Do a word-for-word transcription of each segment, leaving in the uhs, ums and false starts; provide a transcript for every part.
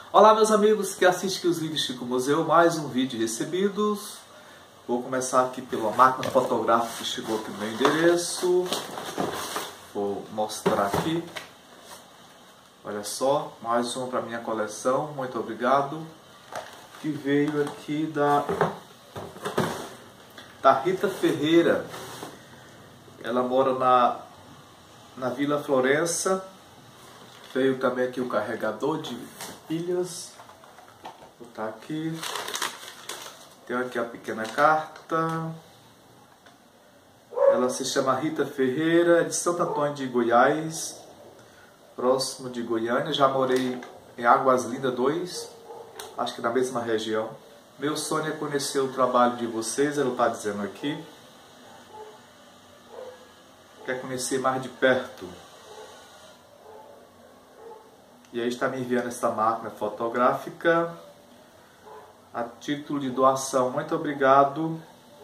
Olá meus amigos que assistem os vídeos Chico Museu, mais um vídeo recebidos. Vou começar aqui pela máquina fotográfica que chegou aqui no meu endereço. Vou mostrar aqui. Olha só, mais uma para minha coleção, muito obrigado. Que veio aqui da, da Rita Ferreira. Ela mora na, na Vila Florença. Veio também aqui o carregador de pilhas. Vou botar aqui. Tem aqui a pequena carta. Ela se chama Rita Ferreira, de Santo Antônio de Goiás, próximo de Goiânia. Já morei em Águas Lindas dois, acho que na mesma região. Meu sonho é conhecer o trabalho de vocês, ela está dizendo aqui. Quer conhecer mais de perto. E aí está me enviando essa máquina fotográfica a título de doação. Muito obrigado,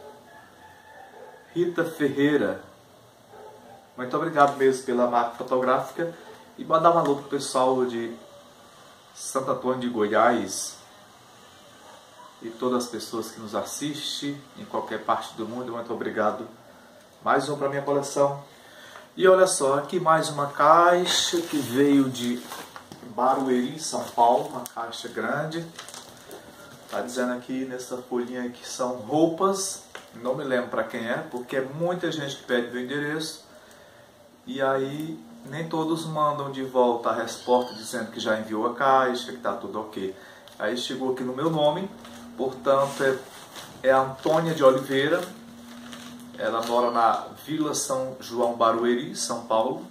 Rita Ferreira. Muito obrigado mesmo pela máquina fotográfica. E mandar um alô para o pessoal de Santo Antônio de Goiás e todas as pessoas que nos assistem em qualquer parte do mundo. Muito obrigado. Mais um para minha coleção. E olha só, aqui mais uma caixa que veio de Barueri, São Paulo, uma caixa grande. Tá dizendo aqui nessa folhinha que são roupas. Não me lembro para quem é, porque é muita gente que pede meu endereço. E aí nem todos mandam de volta a resposta dizendo que já enviou a caixa, que tá tudo ok. Aí chegou aqui no meu nome, portanto é, é a Antônia de Oliveira. Ela mora na Vila São João Barueri, São Paulo.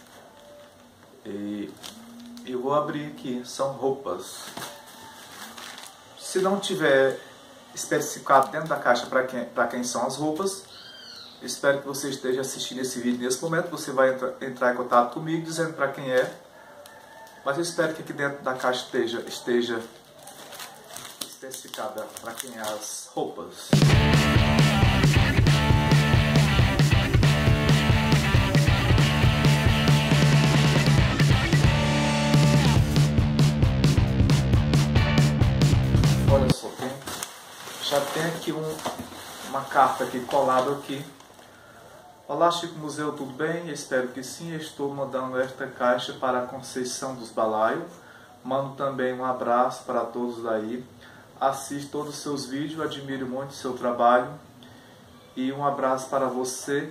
E eu vou abrir aqui, são roupas. Se não tiver especificado dentro da caixa para quem, para quem são as roupas, espero que você esteja assistindo esse vídeo nesse momento. Você vai entra, entrar em contato comigo dizendo para quem é. Mas eu espero que aqui dentro da caixa esteja, esteja especificada para quem é as roupas. Olha só, tem, já tem aqui um, uma carta aqui colada aqui. Olá Chico Museu, tudo bem? Espero que sim. Eu estou mandando esta caixa para a Conceição dos Balaios. Mando também um abraço para todos aí. Assisto todos os seus vídeos, admiro muito o seu trabalho. E um abraço para você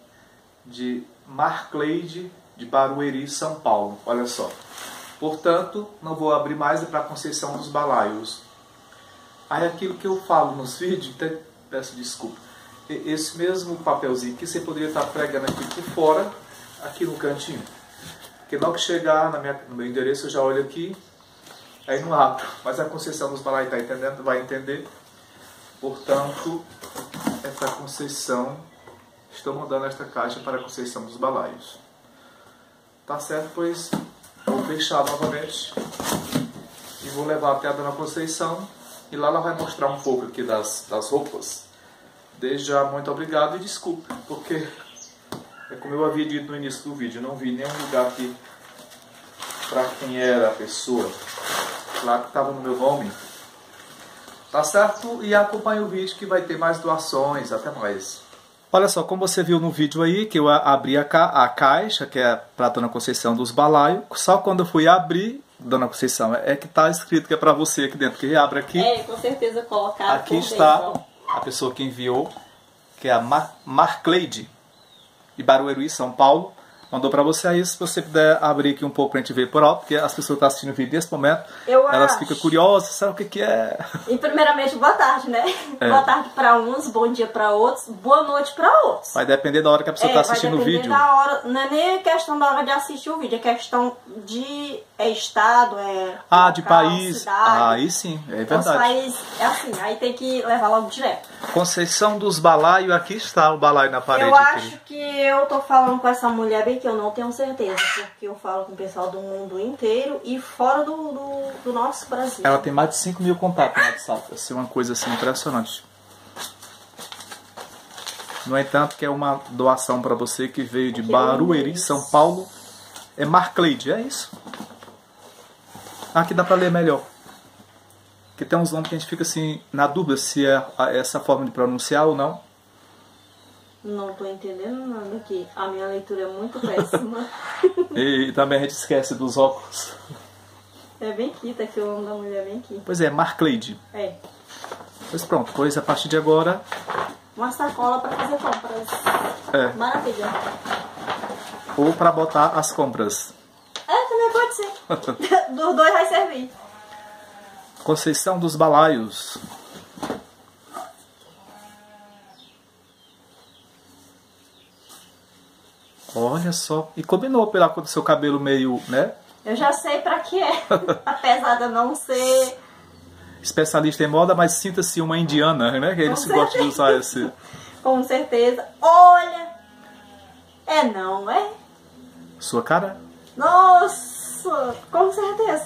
de Marcleide, de Barueri, São Paulo. Olha só. Portanto, não vou abrir mais, é para a Conceição dos Balaios. Aí aquilo que eu falo nos vídeos, até peço desculpa, esse mesmo papelzinho que você poderia estar pregando aqui por fora, aqui no cantinho. Porque logo que chegar na minha, no meu endereço eu já olho aqui, aí não abro. Mas a Conceição dos Balaios está entendendo, vai entender. Portanto, é para a Conceição. Estou mandando esta caixa para a Conceição dos Balaios. Tá certo? Pois vou fechar novamente e vou levar até a Dona Conceição. E lá ela vai mostrar um pouco aqui das, das roupas. Desde já, muito obrigado e desculpe, porque é como eu havia dito no início do vídeo, eu não vi nenhum lugar aqui para quem era a pessoa. Claro que estava no meu nome. Tá certo? E acompanhe o vídeo que vai ter mais doações. Até mais. Olha só, como você viu no vídeo aí, que eu abri a, ca a caixa, que é para a Dona Conceição dos Balaios. Só quando eu fui abrir, Dona Conceição, é que está escrito que é para você aqui dentro, que abre aqui. É, com certeza colocar. Aqui está a pessoa que enviou, que é a Mar Marcleide, de Barueri, São Paulo. Mandou para você aí, se você puder abrir aqui um pouco para a gente ver por alto, porque as pessoas que estão assistindo o vídeo nesse momento, eu elas acho. ficam curiosas, sabe o que, que é? E primeiramente, boa tarde, né? É. Boa tarde para uns, bom dia para outros, boa noite para outros. Vai depender da hora que a pessoa está é, assistindo o vídeo. Da hora, não é nem questão da hora de assistir o vídeo, é questão de é estado, é ah, local, de país. Cidade. Ah, aí sim, é verdade. Nosso país é assim, aí tem que levar logo direto. Conceição dos Balaios, aqui está o balaio na parede. Eu acho aqui. que eu tô falando com essa mulher bem que eu não tenho certeza. Porque eu falo com o pessoal do mundo inteiro e fora do, do, do nosso Brasil. Ela tem mais de cinco mil contatos no WhatsApp. Vai ser uma coisa assim impressionante. No entanto, que é uma doação para você que veio de Barueri, São Paulo. É Marcleide, é isso? Aqui dá para ler melhor. Porque tem uns nomes que a gente fica assim, na dúvida se é essa forma de pronunciar ou não. Não tô entendendo nada aqui. A minha leitura é muito péssima. E também a gente esquece dos óculos. É bem aqui, tá aqui o nome da mulher, bem aqui. Pois é, Marcleide. É. Pois pronto, pois a partir de agora... Uma sacola pra fazer compras. É. Maravilha. Ou pra botar as compras. É, também pode ser. Dos dois vai servir. Conceição dos Balaios. Olha só. E combinou pela cor do seu cabelo meio, né? Eu já sei pra que é. Apesar de eu não ser... especialista em moda, mas sinta-se uma indiana, né? Que eles gostam de usar esse... Com certeza. Olha! É não, é? Sua cara? Nossa! Com certeza.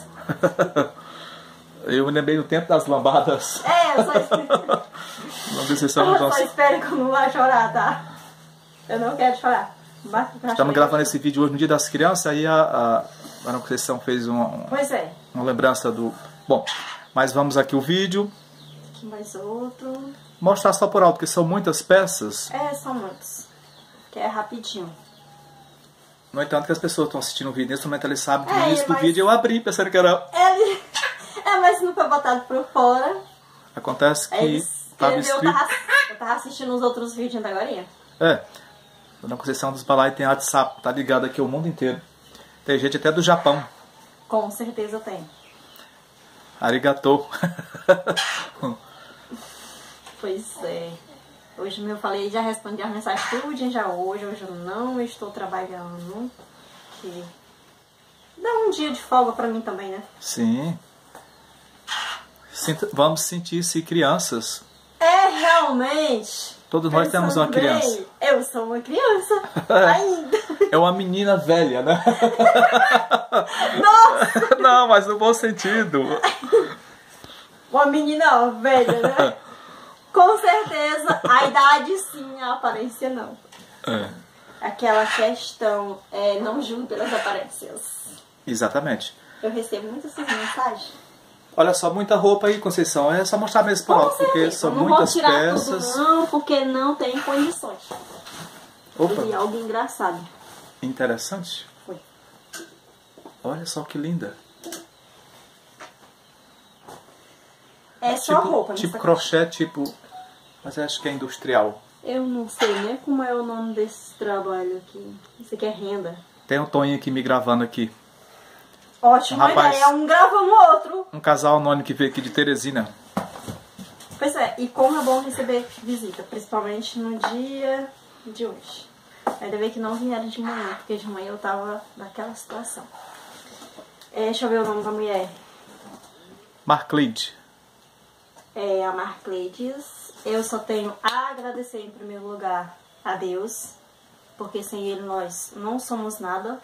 Eu me lembrei do tempo das lambadas. É, eu só espero... Não sei se eu só só espero que eu não vá chorar, tá? Eu não quero chorar. Estamos gravando esse vídeo hoje no Dia das Crianças, aí a, a, a Ana Conceição fez uma, uma, pois é. uma lembrança do... Bom, mas vamos aqui o vídeo. Aqui mais outro. Mostrar só por alto, porque são muitas peças. É, são muitos. Que é rapidinho. No entanto, que as pessoas estão assistindo o vídeo, nesse momento eles sabem que é, no início mas... do vídeo eu abri, pensando que era... Ele... É, mas não foi botado por fora. Acontece que... Ele escreveu, eu, tava... eu tava assistindo os outros vídeos ainda agora. É. Na Conceição dos Balai tem WhatsApp, tá ligado aqui o mundo inteiro. Tem gente até do Japão. Com certeza tem. Arigatou. Pois é. Hoje eu falei, já respondi as mensagens tudo já hoje. Hoje eu não estou trabalhando. Que dá um dia de folga pra mim também, né? Sim. Sinta, vamos sentir-se crianças. É, realmente. Todos nós temos uma criança. Bem, eu sou uma criança ainda. É uma menina velha, né? Nossa! Não, mas no bom sentido. Uma menina velha, né? Com certeza, a idade sim, a aparência não. É. Aquela questão, é, não julgue pelas aparências. Exatamente. Eu recebo muitas essas mensagens. Olha só, muita roupa aí, Conceição. É só mostrar mesmo por alto, porque são não muitas vou tirar peças. Tudo, não, porque não tem condições. Opa. E algo engraçado. Interessante. Foi. Olha só que linda. É tipo, só roupa, tipo caixa. crochê, tipo... Mas acho que é industrial. Eu não sei nem como é o nome desse trabalho aqui. Isso aqui é renda. Tem um Toninho aqui me gravando aqui. Ótima um rapaz, ideia, um gravando o outro. Um casal anônimo que veio aqui de Teresina. Pois é, e como é bom receber visita, principalmente no dia de hoje. Ainda bem que não vieram de manhã, porque de manhã eu tava naquela situação. É, deixa eu ver o nome da mulher. Marcleide. É a Marcleides. Eu só tenho a agradecer em primeiro lugar a Deus, porque sem Ele nós não somos nada.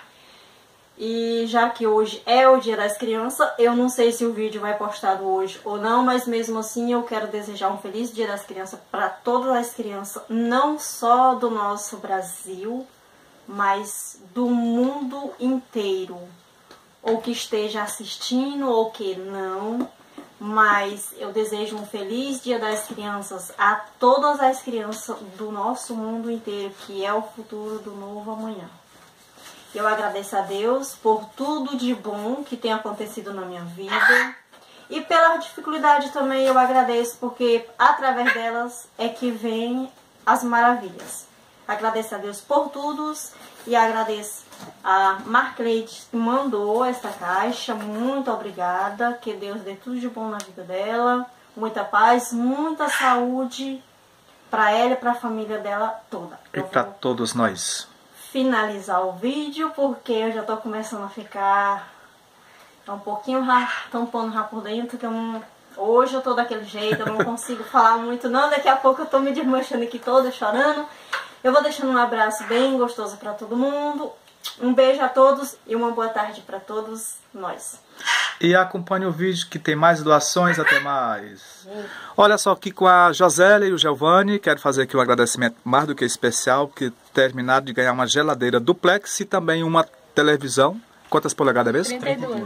E já que hoje é o Dia das Crianças, eu não sei se o vídeo vai postado hoje ou não, mas mesmo assim eu quero desejar um feliz Dia das Crianças para todas as crianças, não só do nosso Brasil, mas do mundo inteiro. Ou que esteja assistindo ou que não, mas eu desejo um feliz Dia das Crianças a todas as crianças do nosso mundo inteiro, que é o futuro do novo amanhã. Eu agradeço a Deus por tudo de bom que tem acontecido na minha vida. E pela dificuldade também eu agradeço, porque através delas é que vem as maravilhas. Agradeço a Deus por tudo e agradeço a Marcleide que mandou esta caixa. Muito obrigada. Que Deus dê tudo de bom na vida dela. Muita paz, muita saúde para ela e para a família dela toda. E para todos nós. Finalizar o vídeo, porque eu já tô começando a ficar um pouquinho tampando já por dentro, que eu não... Hoje eu tô daquele jeito, eu não consigo falar muito não, daqui a pouco eu tô me desmanchando aqui toda, chorando. Eu vou deixando um abraço bem gostoso pra todo mundo, um beijo a todos e uma boa tarde pra todos nós. E acompanhe o vídeo que tem mais doações, até mais. Olha só, aqui com a Josélia e o Giovanni, quero fazer aqui um agradecimento mais do que especial, porque terminaram de ganhar uma geladeira duplex e também uma televisão. Quantas polegadas mesmo? trinta e duas.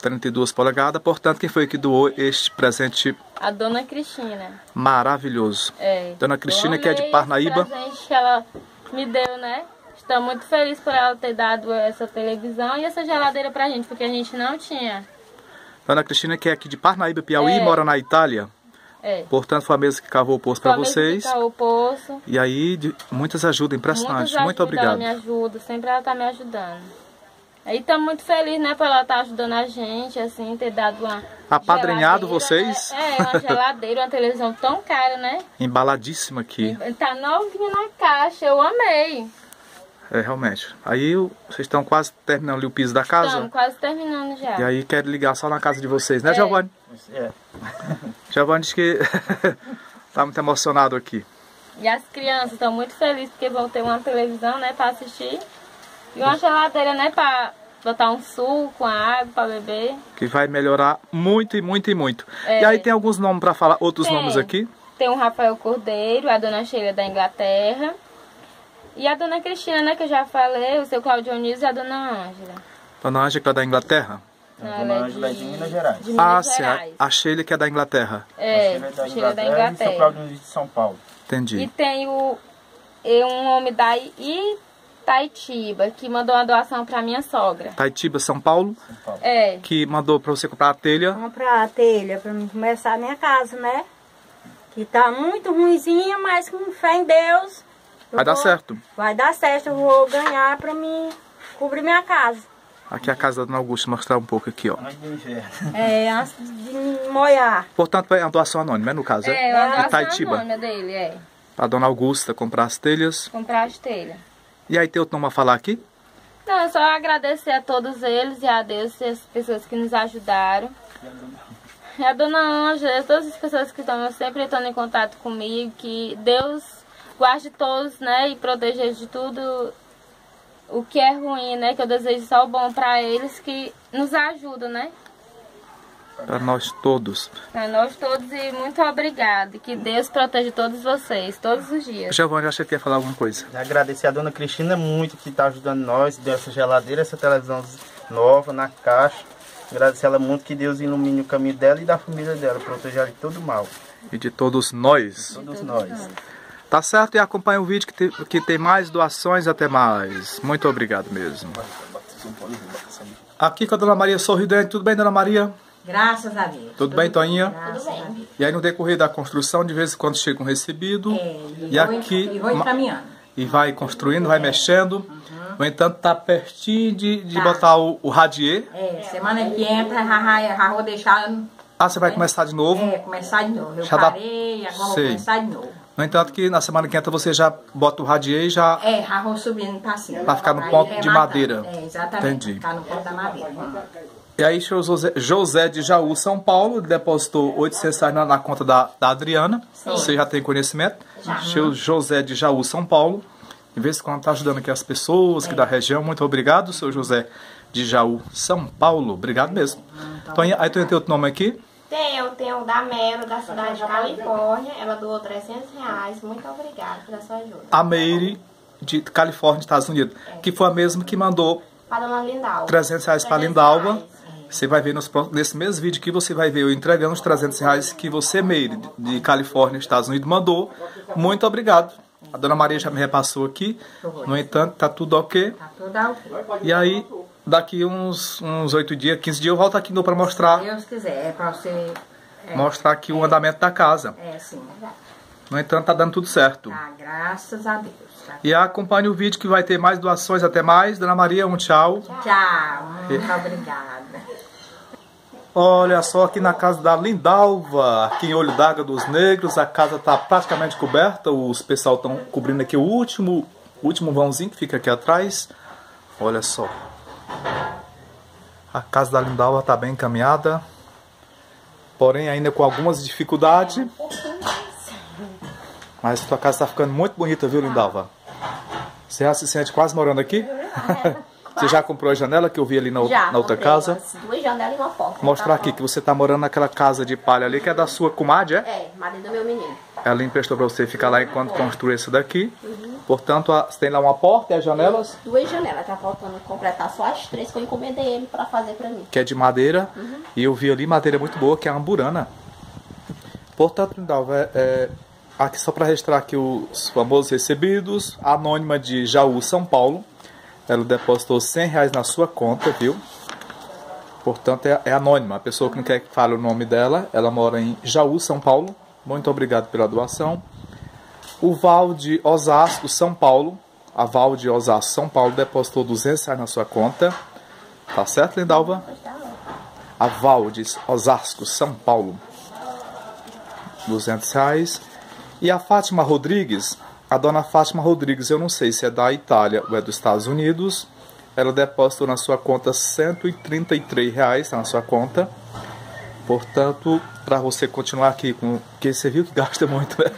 trinta e duas polegadas. Portanto, quem foi que doou este presente? A dona Cristina. Maravilhoso. É. Dona Cristina, que é de Parnaíba. O presente que ela me deu, né? Estou muito feliz por ela ter dado essa televisão e essa geladeira pra gente, porque a gente não tinha. Dona Cristina, que é aqui de Parnaíba, Piauí, É. mora na Itália. É. Portanto, foi a mesa que cavou o poço para vocês. Que cavou o poço. E aí, de, muitas ajudas, impressionante. Muitas Muito ajudas, obrigado. Ela me ajuda, sempre ela tá me ajudando. Aí estamos muito felizes, né, por ela estar ajudando a gente, assim, ter dado uma Apadrinhado geladeira, vocês. né? É, uma geladeira, uma televisão tão cara, né? Embaladíssima aqui. Tá novinha na caixa, eu amei. É, realmente. Aí vocês estão quase terminando ali o piso da casa. Estamos quase terminando já. E aí quero ligar só na casa de vocês, né, É. Giovanni? É. Giovanni diz que tá muito emocionado aqui. E as crianças estão muito felizes porque vão ter uma televisão, né, pra assistir. E uma geladeira, né, pra botar um suco, uma água pra beber. Que vai melhorar muito e muito e muito. É. E aí tem alguns nomes para falar, outros Tem. nomes aqui. Tem o Rafael Cordeiro, a dona Sheila da Inglaterra. E a dona Cristina, né, que eu já falei, o seu Claudio Dionísio e a dona Ângela. Dona Ângela da Inglaterra. Não, A ela dona é Ângela é de Minas Gerais. de Minas Ah, sim, a, Gerais. a Sheila que é da Inglaterra. É, A Sheila é da Sheila da Inglaterra e São Inglaterra. Claudio de São Paulo. Entendi. E tem o, e um homem da Itaitiba, que mandou uma doação pra minha sogra. Taitiba, São Paulo, São Paulo. É, que mandou para você comprar a telha. Comprar a telha pra mim começar a minha casa, né? Que tá muito ruinzinha, mas com fé em Deus. eu Vai dar vou- certo. Vai dar certo, eu vou ganhar pra mim cobrir minha casa. Aqui é a casa da Dona Augusta, mostrar um pouco aqui, ó. Antes do inverno. É, antes de moiar. Portanto, é uma doação anônima, né, no caso, é, é? uma De doação Taitiba. anônima dele, é. A Dona Augusta comprar as telhas. Comprar as telhas. E aí tem outro nome a falar aqui? Não, é só agradecer a todos eles e a Deus e as pessoas que nos ajudaram. E a dona Ângela, todas as pessoas que estão sempre estão em contato comigo, que Deus guarde todos, né, e proteja eles de tudo o que é ruim, né, que eu desejo só o bom para eles, que nos ajudam, né, Para nós todos. para nós todos, e muito obrigada, e que Deus proteja todos vocês, todos os dias. Giovanni, acho que quer falar alguma coisa. Agradecer a dona Cristina muito que está ajudando nós, deu essa geladeira, essa televisão nova na caixa. Agradecer ela muito, que Deus ilumine o caminho dela e da família dela, proteja ela de todo mal. E de todos nós. Todos nós. Tá certo? E acompanha o vídeo que tem, que tem mais doações. Até mais. Muito obrigado mesmo. Aqui com a Dona Maria Sorridente. Tudo bem, Dona Maria? Graças a Deus. Tudo bem, Toinha? Graças a Deus. E aí no decorrer da construção, de vez em quando chega um recebido. É, e aqui E vou encaminhando. e vai construindo, vai mexendo. No entanto, tá pertinho de, de Tá. botar o, o radier. É, semana que entra, já, já, já vou deixar. Ah, você vai começar de novo? É, começar de novo. Eu Já dá- parei, agora vou Sei. começar de novo. No entanto, que na semana que entra você já bota o radier e já... É, já vou subindo pra cima. Pra ficar no Aí ponto de rematando. madeira. É, exatamente. Entendi. Ficar no ponto da madeira. E aí, seu José, José de Jaú, São Paulo, depositou oitocentos reais na, na conta da, da Adriana. Você já tem conhecimento. Seu José de Jaú, São Paulo. Em vez de quando está ajudando aqui as pessoas aqui da região. Muito obrigado, seu José de Jaú, São Paulo. Obrigado mesmo. Então, aí tu tem outro nome aqui? Tem, eu tenho o da Mero, da cidade de Califórnia. Ela doou trezentos reais. Muito obrigada pela sua ajuda. A Meire, de Califórnia, Estados Unidos. Que foi a mesma que mandou Para dona Lindalva. trezentos reais para Lindalva. Você vai ver nos, próximos- nesse mesmo vídeo aqui, você vai ver eu entregando os trezentos reais que você, Meire, de Califórnia, Estados Unidos, mandou. Muito obrigado. A Dona Maria já me repassou aqui. No entanto, tá tudo ok. Tá tudo ok. E aí, daqui uns uns oito dias, quinze dias, eu volto aqui para mostrar, Se Deus quiser, é pra você. É, mostrar aqui o andamento da casa. é sim. No entanto, tá dando tudo certo. Tá, graças a Deus. Tá. E acompanhe o vídeo que vai ter mais doações. Até mais. Dona Maria, um tchau. Tchau, muito obrigada. Olha só aqui na casa da Lindalva, aqui em Olho d'Água dos Negros. A casa está praticamente coberta. Os pessoal estão cobrindo aqui o último, último vãozinho que fica aqui atrás. Olha só. A casa da Lindalva está bem encaminhada. Porém ainda com algumas dificuldades. Mas a sua casa está ficando muito bonita, viu, Lindalva? Você já se sente quase morando aqui? Você já comprou a janela que eu vi ali na, Já, na outra comprei casa? umas duas janelas e uma porta. Mostrar Tá aqui bom. que você tá morando naquela casa de palha ali, que é da sua comadre, é? É, marido do meu menino. Ela emprestou para você ficar lá enquanto construir isso daqui. Uhum. Portanto, a, você tem lá uma porta e as janelas? Duas janelas, tá faltando completar só as três que eu encomendei ele para fazer para mim. Que é de madeira. Uhum. E eu vi ali madeira muito boa, que é a amburana. Portanto, Lindalva, é, é, aqui só para registrar aqui os famosos recebidos. A anônima de Jaú, São Paulo. Ela depositou cem reais na sua conta, viu? Portanto, é, é anônima. A pessoa que não quer que fale o nome dela, ela mora em Jaú, São Paulo. Muito obrigado pela doação. O Val de Osasco, São Paulo. A Val de Osasco, São Paulo, depositou duzentos reais na sua conta. Tá certo, Lindalva? A Val de Osasco, São Paulo. duzentos reais. E a Fátima Rodrigues, a dona Fátima Rodrigues, eu não sei se é da Itália ou é dos Estados Unidos. Ela depositou na sua conta cento e trinta e três reais, tá na sua conta. Portanto, para você continuar aqui com... Porque você viu que gasta muito, né?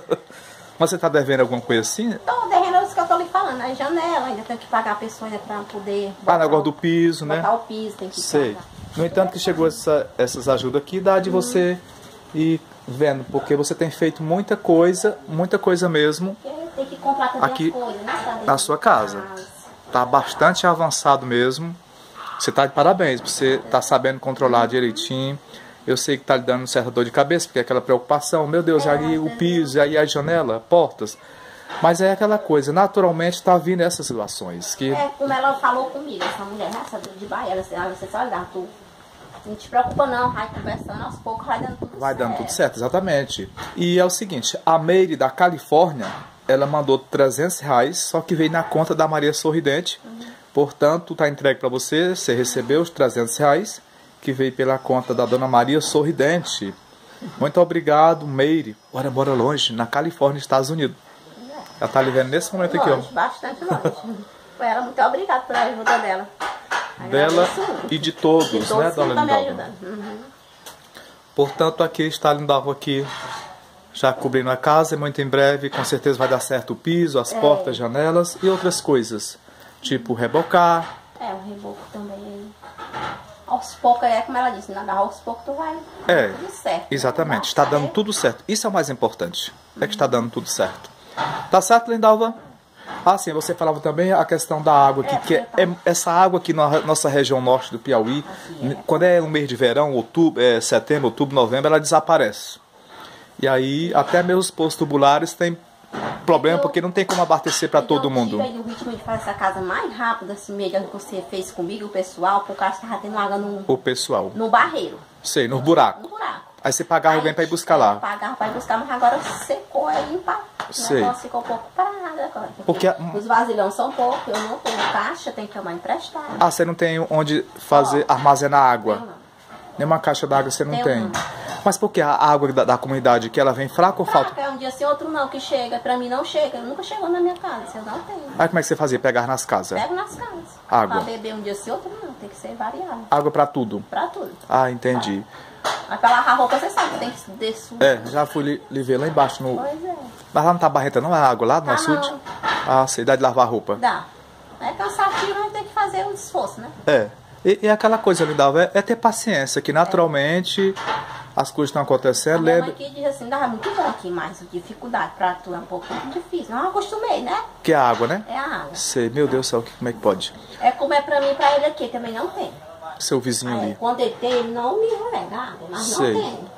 Mas você tá devendo alguma coisa assim? Tô devendo isso que eu tô lhe falando. A janela, ainda tem que pagar a pessoa ainda para poder... Ah, negócio do piso, né? Botar o piso, tem que sei. pagar. No entanto, que chegou essa, essas ajudas aqui, dá de você ir vendo. Porque você tem feito muita coisa, muita coisa mesmo. Porque tem que comprar também aqui as coisas, né? na sua casa. Tá bastante avançado mesmo. Você tá de parabéns, você tá sabendo controlar direitinho. Eu sei que tá lhe dando certa dor de cabeça, porque é aquela preocupação, meu Deus, é, aí o piso, aí a janela, portas. Mas é aquela coisa, naturalmente tá vindo essas situações. Que... É, como ela falou comigo, essa mulher, essa de Bahia, ela disse, ela disse, olha, tu não te preocupa não, vai conversando, aos poucos vai dando tudo certo. Vai dando tudo certo, exatamente. E é o seguinte, a Meire da Califórnia, ela mandou trezentos reais, só que veio na conta da Maria Sorridente. Uhum. Portanto, tá entregue para você, você recebeu os trezentos reais, que veio pela conta da dona Maria Sorridente. Muito obrigado, Meire. Ora, mora longe, na Califórnia, Estados Unidos. Ela tá lhe vendo nesse momento longe, aqui, ó. Bastante longe. Ela, muito obrigada pela ajuda dela. Dela e de todos, de todos, né, dona tá me Lindalva? ajudando. Uhum. Portanto, aqui está Lindalva aqui, já cobrindo a casa, e muito em breve, com certeza vai dar certo o piso, as é. portas, janelas e outras coisas. Tipo rebocar. É, o reboco também. Aos poucos, é como ela disse, nada, aos poucos tu vai é, tudo certo. Exatamente, né? está dando tudo certo. Isso é o mais importante, é que está dando tudo certo. Tá certo, Lindalva? Ah, sim, você falava também a questão da água aqui, é, que é, é, essa água aqui na nossa região norte do Piauí, assim, é. Quando é um mês de verão, outubro, é, setembro, outubro, novembro, ela desaparece. E aí, até mesmo os postos tubulares tem problema, porque não tem como abastecer para todo mundo. Eu tive o ritmo de fazer essa casa mais rápida, assim, mesmo que você fez comigo, o pessoal, por causa que estava tendo água no... O pessoal. No barreiro. Sei, no buraco. No buraco. Aí você pagava alguém para ir buscar lá. Pagava para ir buscar, mas agora secou aí, pá. Sei. O negócio ficou um pouco parado agora. Porque, porque os vasilhões são poucos, eu não tenho caixa, tem que tomar emprestado. Ah, você não tem onde fazer, oh, armazenar água? Não, não. Nenhuma caixa d'água você não tem. tem. Não. Mas por que a água da, da comunidade, que ela vem fraca ou falta? É um dia sim, outro não, que chega. Pra mim não chega, nunca chegou na minha casa, eu não tenho. Aí como é que você fazia? Pegar nas casas? Pego nas casas. Água. Pra beber um dia sim, outro não, tem que ser variado. Água pra tudo? Pra tudo. Ah, entendi. Mas pra lavar roupa você sabe, tem que descer. É, já fui lhe, lhe ver lá embaixo no... Pois é. Mas lá não tá barrenta não? É água lá no tá açude? Não. Ah, sei, dá de lavar roupa. Dá. É cansativo, mas tem que fazer um esforço, né? É. E, e aquela coisa, Lindalva, é, é ter paciência, que naturalmente é. As coisas estão acontecendo. A minha lembra... mãe que diz assim, dá muito bom aqui, mas dificuldade pra tu é um pouco difícil. Não, eu acostumei, né? Que é a água, né? É a água. Sei, meu Deus do céu, como é que pode? É como é pra mim, pra ele aqui, também não tem. Seu vizinho Aí, ali. quando ele tem, ele não me rega água, mas Sei. não tem.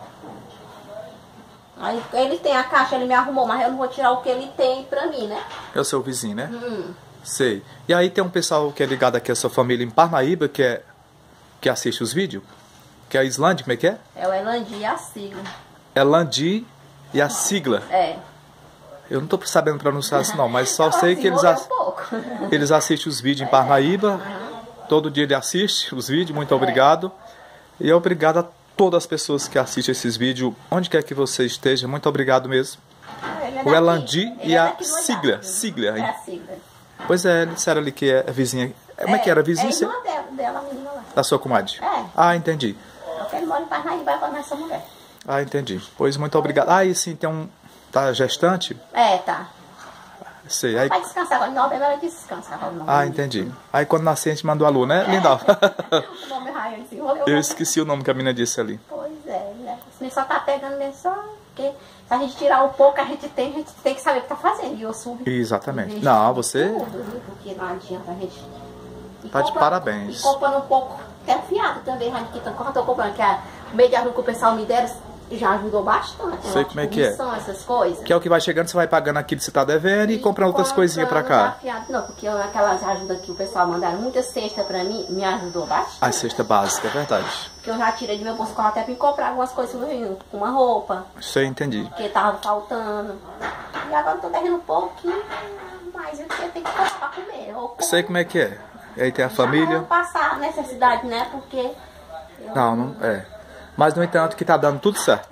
Aí ele tem a caixa, ele me arrumou, mas eu não vou tirar o que ele tem pra mim, né? É o seu vizinho, né? Hum. Sei. E aí tem um pessoal que é ligado aqui à sua família em Parnaíba, que, é, que assiste os vídeos. Que é a Islândia, como é que é? É o Elandi e a sigla. Elandi e a sigla. É. Eu não tô sabendo pronunciar isso não, mas só sei que eles, ass... um eles assistem os vídeos em Parnaíba. Uhum. Todo dia ele assiste os vídeos, muito obrigado. É. E obrigado a todas as pessoas que assistem esses vídeos, onde quer que você esteja, muito obrigado mesmo. É o Elandi e é a sigla. Sigla. É a sigla. Pois é, eles disseram ali que é vizinha. Como é, é que era? Vizinha? É irmã dela, dela, a menina lá. Da sua comadre? É. Ah, entendi. Porque ele mora em Parnaíba com essa mulher. Ah, entendi. Pois muito obrigado. Ah, e sim, tem um... Tá gestante? É, tá. Sei. Aí... Vai descansar agora. Em novembro ela descansa. Ah, entendi. Aí quando nascer a gente mandou a Lu, né? É. Lindalva. O nome raio assim. Eu, eu esqueci o nome que a menina disse ali. Pois é, né? Você só tá pegando mesmo só porque se a gente tirar o pouco que a gente tem, a gente tem que saber o que tá fazendo. E eu subo. Exatamente. Não, você Tudo, viu? Porque não adianta a gente. E tá de compra- parabéns. E comprando um pouco, até fiado também, Rádio Quinta. Quando eu tô comprando, que a, o meio de ajuda que o pessoal me deram, já ajudou bastante. Sei né? como é Tipo, que é. missão, essas coisas. Que é o que vai chegando, você vai pagando aquilo que você tá devendo e comprando outras coisinhas pra cá. Fiado, não, porque eu, aquelas ajudas que o pessoal mandaram, muita cesta pra mim, me ajudou bastante. A cesta básica, é verdade. Porque eu já tirei do meu bolso até pra me comprar algumas coisas, uma roupa, Isso eu entendi. porque tava faltando. E agora eu tô devendo um pouquinho, mas eu tenho que comprar pra comer. Ou Sei como é que é. E aí tem a já família. não passar necessidade, né? Porque. eu- Não, não é. Mas no entanto que tá dando tudo certo. Tá.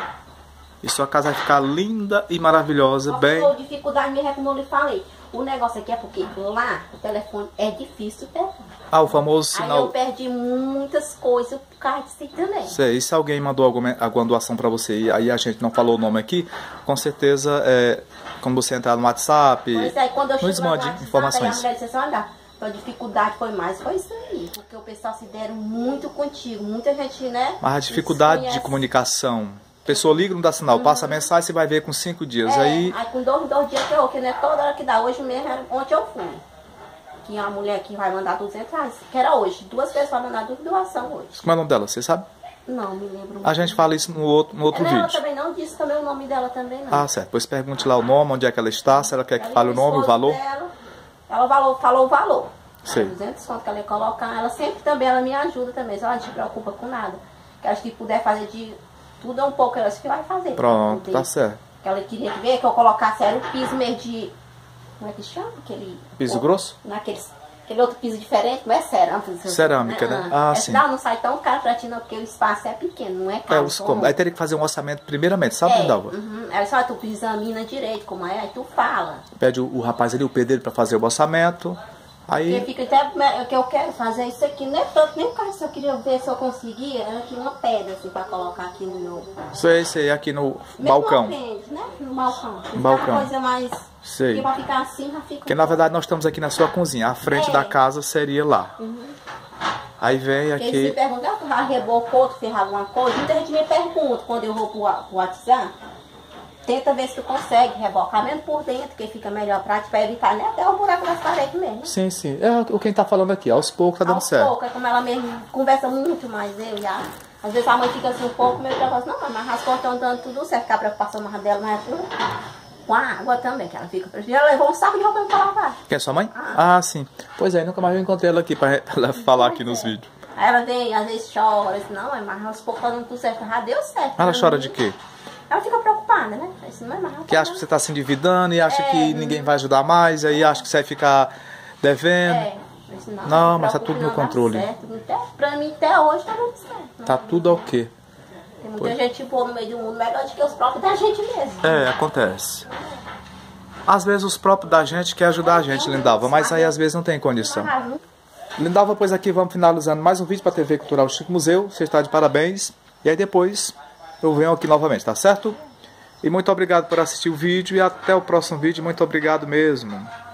E sua casa vai ficar linda e maravilhosa, bem. A dificuldade mesmo é como eu lhe falei. O negócio aqui é porque lá o telefone é difícil pegar. Ah, o famoso Aí eu sinal. perdi muitas coisas por causa disso também. Sei, e se alguém mandou alguma, alguma doação pra você e aí a gente não falou o nome aqui, com certeza, é, quando você entrar no WhatsApp, Pois é, quando eu nos chego lá no mande WhatsApp, informações. aí a mulher disse assim, olha, a dificuldade foi mais, foi isso aí. Porque o pessoal se deram muito contigo. Muita gente, né? Mas a dificuldade de desconhece. comunicação. Pessoa liga, não dá sinal, passa a mensagem, você vai ver com cinco dias. É, Aí, aí com dois, dois dias que eu, que não é toda hora que dá. Hoje mesmo, ontem eu fui. Que a mulher que vai mandar duzentos reais, que era hoje. Duas pessoas vão mandar duas doação hoje. como é o nome dela, você sabe? Não, me lembro. A gente fala isso no outro, no outro ela, ela vídeo. também não disse também o nome dela também, não. Ah, certo. Pois pergunte lá o nome, onde é que ela está, se ela quer que Aí fale o nome, o esposo valor. Dela, ela falou, falou o valor. Sei. duzentos conto que ela ia colocar. Ela sempre também, ela me ajuda também. Ela não se preocupa com nada. Que acho que puder fazer de tudo é um pouco, ela disse que vai fazer. Pronto, Não tá tem- certo. Que ela queria ver que eu colocasse era o piso mesmo de. Como é que chama? Aquele. Piso o- grosso? Naquele, aquele outro piso diferente, não é cerâmica. Cerâmica, né? Ah, é, sim. Não, não sai tão caro pra ti, não, porque o espaço é pequeno, não é É, caro. os como- como. Aí teria que fazer um orçamento primeiramente, sabe, é, Lindalva? uhum. Aí só tu examina direito como é, aí tu fala. Pede o, o rapaz ali, o pedreiro, pra fazer o orçamento. Porque Aí, fica até que eu quero fazer isso aqui, não é tanto, nem o caso se eu queria ver se eu conseguia, era aqui uma pedra assim pra colocar aqui no meu. sei, sei, aqui no Mesmo balcão. Aprende, né? No balcão. Fica Balcão. uma coisa mais. Sei. Porque pra ficar assim já fica. Porque na verdade nós estamos aqui na sua cozinha. A frente É. da casa seria lá. Aí vem Porque se aqui. perguntar, tu já rebocou, tu fez alguma coisa, muita gente me pergunta quando eu vou pro, wa- pro WhatsApp. Tenta ver se tu consegue rebocar mesmo por dentro, que fica melhor pra ti, pra evitar né, até o buraco das paredes mesmo. Sim, sim. É o quem tá falando aqui. Aos poucos tá dando Aos certo. poucos, é como ela mesmo conversa muito mais, eu já. Às vezes a mãe fica assim um pouco meio preocupada, não, mas as coisas estão dando tudo certo, que a preocupação mais dela, mas é tudo com a água também, que ela fica preocupada. Ela levou um saco de roupa pra lavar. Quem é sua mãe? Ah, sim. Pois é, nunca mais eu encontrei ela aqui pra, pra ela falar aqui nos vídeos. Aí ela vem, às vezes chora, diz, não, mas aos poucos tá dando tudo certo, já deu certo. Ela pra chora mim. de quê? Ela fica preocupada, né? Isso não é mais. Que acha que você tá se endividando e acha É, que ninguém vai ajudar mais, aí acha que você vai ficar devendo. É, mas não, Não, se mas tá preocupe, tudo no não, dá controle. certo. Até, pra mim, até hoje tá dando certo. Tá tudo ok. Tem muita gente boa no meio do mundo, melhor do que os próprios da gente mesmo. É, acontece. Às vezes os próprios da gente querem ajudar a gente, Lindalva, mas aí às vezes não tem condição. Ah, não. Lindalva, pois aqui vamos finalizando mais um vídeo para a T V Cultural Chico Museu. Você está de parabéns. E aí depois eu venho aqui novamente, tá certo? E muito obrigado por assistir o vídeo e até o próximo vídeo. Muito obrigado mesmo.